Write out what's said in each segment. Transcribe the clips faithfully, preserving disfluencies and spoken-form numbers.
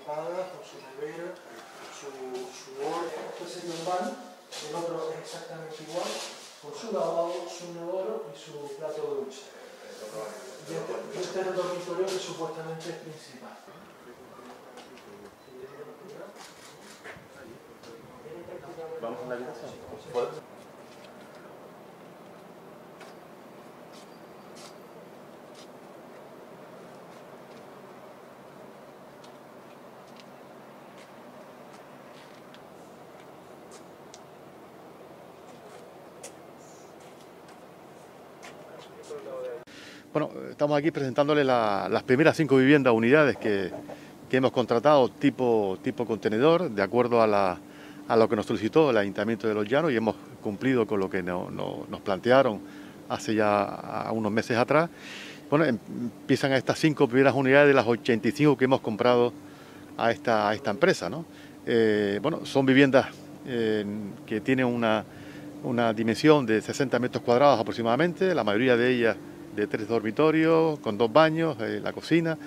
tapadas, con su nevera, su, su horno. Este sería un baño, el otro es exactamente igual, con su lavabo, su inodoro y su plato de ducha. Y este, y este es el dormitorio que supuestamente es principal. Vamos a la habitación. Bueno, estamos aquí presentándole la, las primeras cinco viviendas, unidades que, que hemos contratado tipo, tipo contenedor, de acuerdo a, la, a lo que nos solicitó el Ayuntamiento de Los Llanos, y hemos cumplido con lo que no, no, nos plantearon hace ya unos meses atrás. Bueno, empiezan estas cinco primeras unidades de las ochenta y cinco que hemos comprado a esta, a esta empresa, ¿no? Eh, bueno, son viviendas eh, que tienen una, una dimensión de sesenta metros cuadrados aproximadamente, la mayoría de ellas de tres dormitorios, con dos baños, eh, la cocina,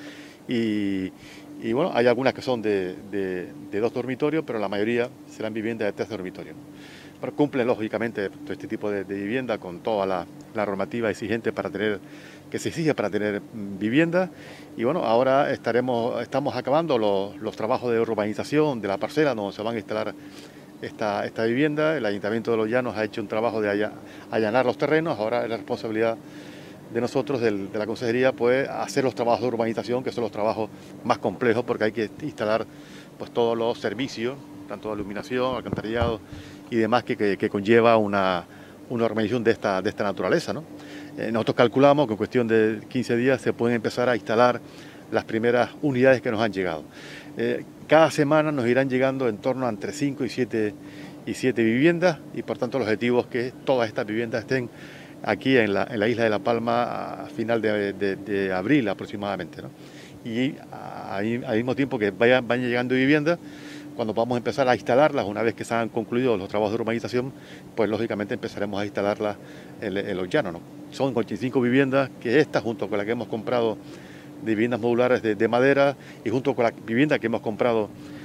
y, y bueno, hay algunas que son de, de, de dos dormitorios, pero la mayoría serán viviendas de tres dormitorios. Pero cumplen lógicamente todo este tipo de, de vivienda con toda la, la normativa exigente para tener, que se exige para tener vivienda. Y bueno, ahora estaremos, estamos acabando los, los trabajos de urbanización de la parcela donde se van a instalar esta, esta vivienda. El Ayuntamiento de Los Llanos ha hecho un trabajo de allanar los terrenos, ahora es la responsabilidad de nosotros, del, de la Consejería, pues hacer los trabajos de urbanización, que son los trabajos más complejos, porque hay que instalar pues todos los servicios, tanto de iluminación, alcantarillado y demás, que, que, que conlleva una, una urbanización de esta, de esta naturaleza, ¿no? Eh, nosotros calculamos que en cuestión de quince días se pueden empezar a instalar las primeras unidades que nos han llegado. Eh, cada semana nos irán llegando en torno a entre cinco y siete viviendas, y por tanto el objetivo es que todas estas viviendas estén aquí en la, en la isla de La Palma a final de, de, de abril aproximadamente, ¿no? Y ahí, al mismo tiempo que vayan, vayan llegando viviendas, cuando vamos a empezar a instalarlas, una vez que se han concluido los trabajos de urbanización, pues lógicamente empezaremos a instalarlas en, en Los Llanos, ¿no? Son ochenta y cinco viviendas que estas, junto con la que hemos comprado de viviendas modulares de, de madera, y junto con la vivienda que hemos comprado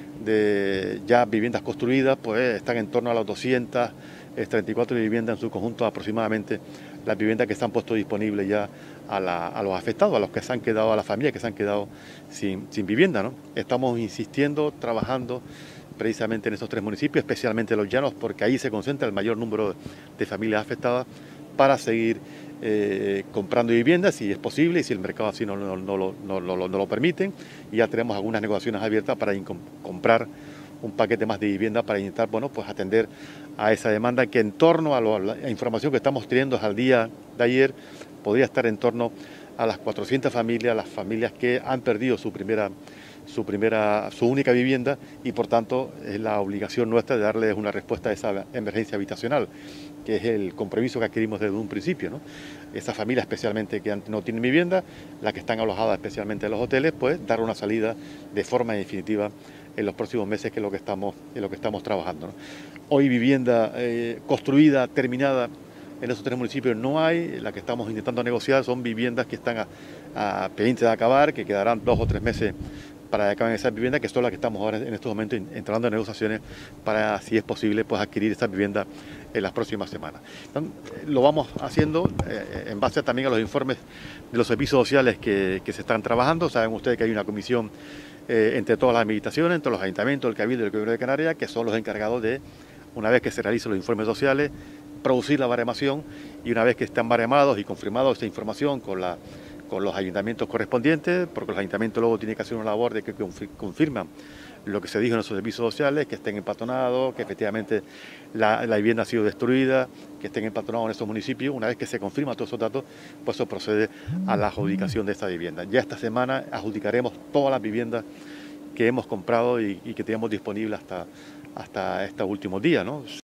de ya viviendas construidas, pues están en torno a las doscientas treinta y cuatro viviendas en su conjunto, aproximadamente las viviendas que se han puesto disponibles ya a, la, a los afectados, a los que se han quedado, a las familias que se han quedado sin, sin vivienda, ¿no? Estamos insistiendo, trabajando precisamente en estos tres municipios, especialmente Los Llanos, porque ahí se concentra el mayor número de familias afectadas, para seguir eh, comprando viviendas si es posible y si el mercado así no, no, no, no, no, no, no lo permiten. Y ya tenemos algunas negociaciones abiertas para comprar un paquete más de vivienda para intentar, bueno, pues atender a esa demanda, que en torno a, lo, a la información que estamos teniendo al día de ayer podría estar en torno a las cuatrocientas familias, las familias que han perdido su primera, su primera, su única vivienda, y por tanto es la obligación nuestra de darles una respuesta a esa emergencia habitacional, que es el compromiso que adquirimos desde un principio, ¿no? Esas familias especialmente que no tienen vivienda, las que están alojadas especialmente en los hoteles, pues dar una salida de forma definitiva en los próximos meses, que es lo que estamos, en lo que estamos trabajando, ¿no? Hoy vivienda eh, construida, terminada, en esos tres municipios no hay. La que estamos intentando negociar son viviendas que están a, a pendiente de acabar, que quedarán dos o tres meses para que acaben esas viviendas, que son las que estamos ahora en estos momentos entrando en negociaciones para, si es posible, pues adquirir esas viviendas en las próximas semanas. Entonces, lo vamos haciendo eh, en base también a los informes de los servicios sociales que, que se están trabajando. Saben ustedes que hay una comisión eh, entre todas las administraciones, entre los ayuntamientos, el Cabildo y el Gobierno de Canarias, que son los encargados de, una vez que se realicen los informes sociales, producir la baremación, y una vez que están baremados y confirmados esta información con, la, con los ayuntamientos correspondientes, porque los ayuntamientos luego tienen que hacer una labor de que confirman lo que se dijo en los servicios sociales, que estén empadronados, que efectivamente la, la vivienda ha sido destruida, que estén empadronados en estos municipios. Una vez que se confirman todos esos datos, pues eso procede a la adjudicación de esta vivienda. Ya esta semana adjudicaremos todas las viviendas que hemos comprado y, y que tenemos disponibles hasta, hasta estos últimos días, ¿no?